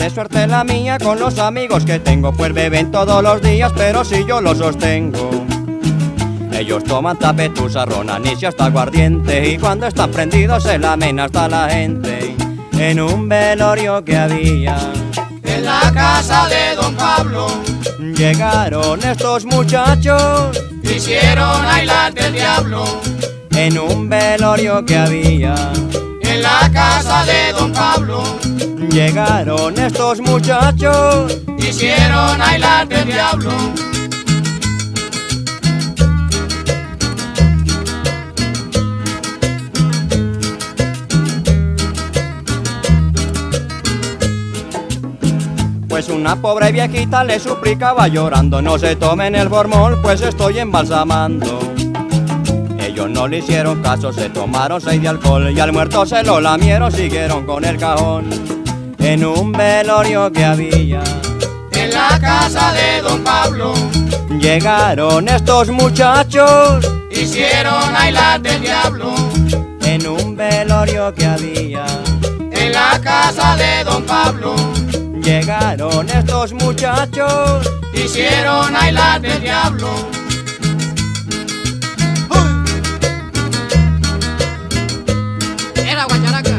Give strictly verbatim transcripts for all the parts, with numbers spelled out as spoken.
triste suerte la mía con los amigos que tengo, pues beben todos los días, pero si yo lo sostengo. Ellos toman tapetusa, ron, anís y hasta aguardiente, y cuando están prendidos se lamen hasta la gente. En un velorio que había en la casa de don Pablo, llegaron estos muchachos, hicieron bailar del diablo. En un velorio que había en la casa de don Pablo, llegaron estos muchachos, hicieron bailar del diablo. Pues una pobre viejita le suplicaba llorando: no se tomen el formol, pues estoy embalsamando. Ellos no le hicieron caso, se tomaron seis de alcohol, y al muerto se lo lamieron, siguieron con el cajón. En un velorio que había en la casa de don Pablo, llegaron estos muchachos, hicieron bailar del diablo. En un velorio que había en la casa de don Pablo, llegaron estos muchachos, hicieron bailar del diablo. Era guacharaca.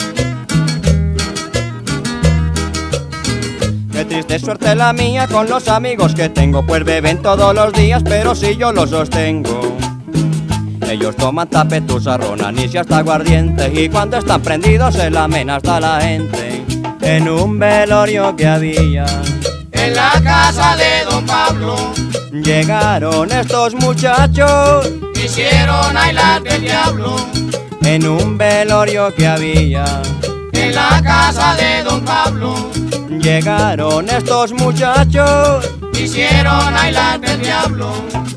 Qué triste suerte la mía con los amigos que tengo, pues beben todos los días, pero si yo lo sostengo. Ellos toman tapetusa, ron, anís y hasta aguardiente, y cuando están prendidos se lamen hasta la gente. En un velorio que había en la casa de don Pablo, llegaron estos muchachos, hicieron bailar del diablo. En un velorio que había en la casa de don Pablo, llegaron estos muchachos, hicieron bailar del diablo.